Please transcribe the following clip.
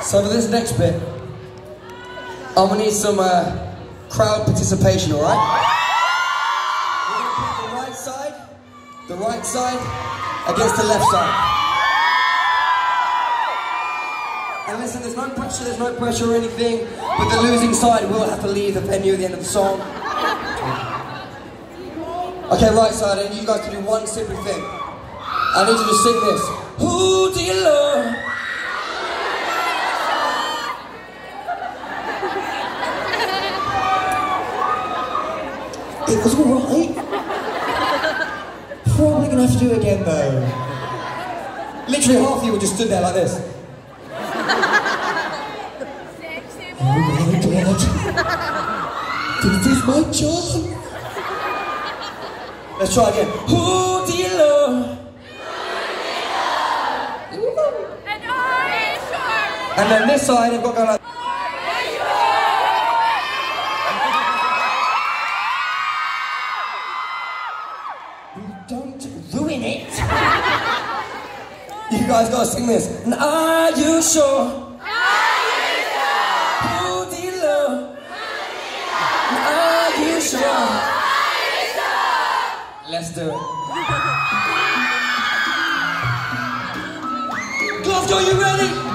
So for this next bit, I'm gonna need some crowd participation, alright? We're gonna put the right side against the left side. And listen, there's no pressure or anything, but the losing side will have to leave the venue at the end of the song. Okay, right side, I need you guys to do one simple thing. I need you to sing this. Who do you love? It was alright. Probably gonna have to do it again though. Literally half of you just stood there like this. Oh my god. This is my job. Let's try again. Who do you love? And are you sure? And then this side, I've got to go like. Don't ruin it. You guys gotta sing this. And are you sure? Who do you love? And are you sure? Let's do it. Glasgow, you ready?